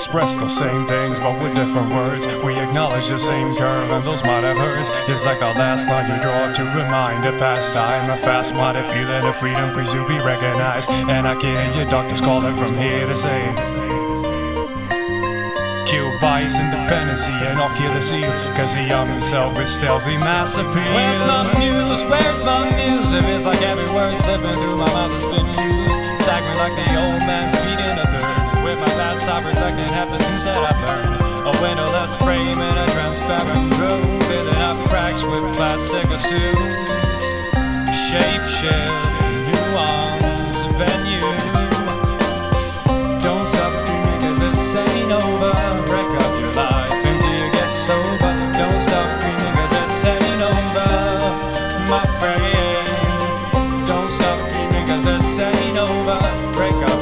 express the same things, but with different words. We acknowledge the same curve, and those might have hurts. It's like the last line you draw to remind a past time. A fast-minded feeling of freedom, please you be recognized. And I can hear your doctors calling from here to say, kill bias, independency, and I'll kill the seal. Cause the young himself is stealthy mass appeal. Where's my muse? Where's my muse? If it's like every word slipping through my mouth has been used. Staggering like the old man feeding a third. With my past I reflecting half the things that I've learned. A windowless frame in a transparent room, filling up cracks with plastic assumes. Shape shift, nuance, venue. Don't stop dreaming cause this ain't over. Wreck up your life until you get sober. Don't stop dreaming cause this ain't over, my friend. Don't stop dreaming cause this ain't over. Break up